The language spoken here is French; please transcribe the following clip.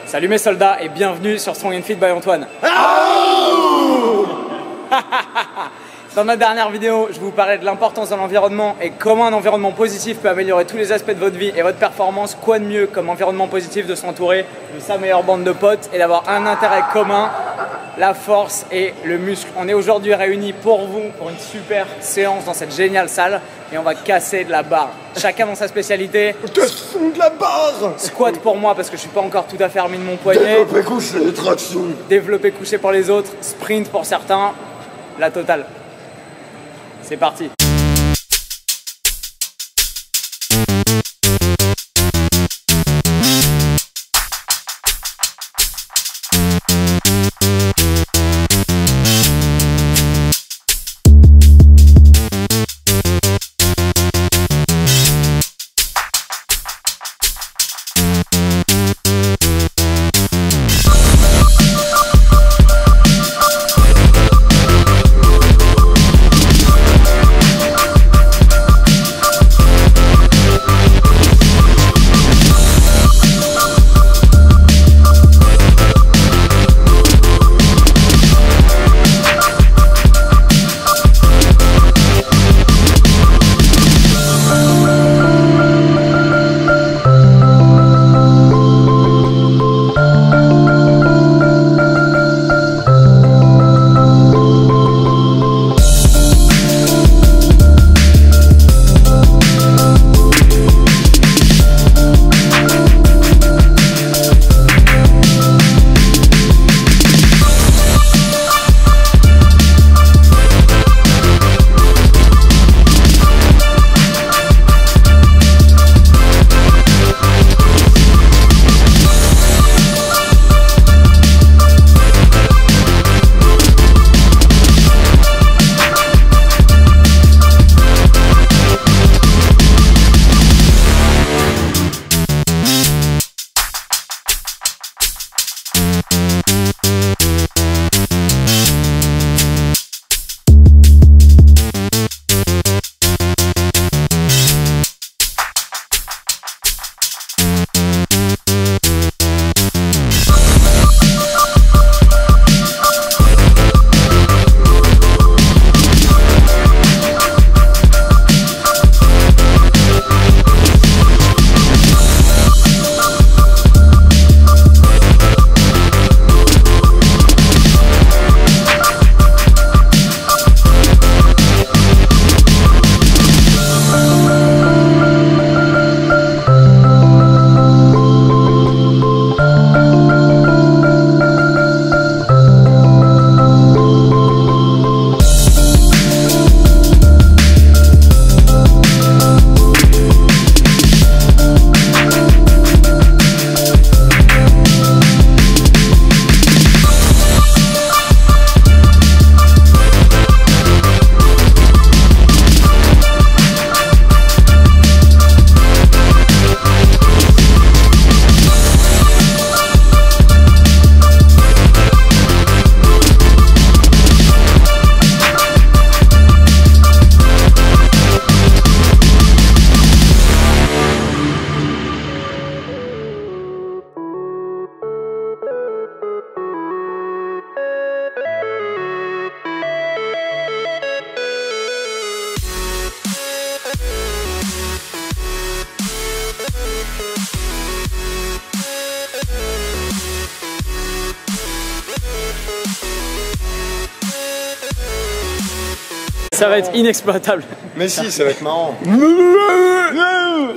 Salut mes soldats et bienvenue sur Strong and Fit by Antoine. Dans ma dernière vidéo, je vous parlais de l'importance de l'environnement et comment un environnement positif peut améliorer tous les aspects de votre vie et votre performance. Quoi de mieux comme environnement positif de s'entourer de sa meilleure bande de potes et d'avoir un intérêt commun, la force et le muscle. On est aujourd'hui réunis pour vous, pour une super séance dans cette géniale salle et on va casser de la barre. Chacun dans sa spécialité. Cassons de la barre. Squat pour moi parce que je suis pas encore tout à fait remis de mon poignet. Développé couché, traction. Développé couché pour les autres, sprint pour certains, la totale. C'est parti. Ça va être inexploitable. Mais si, ça va être marrant.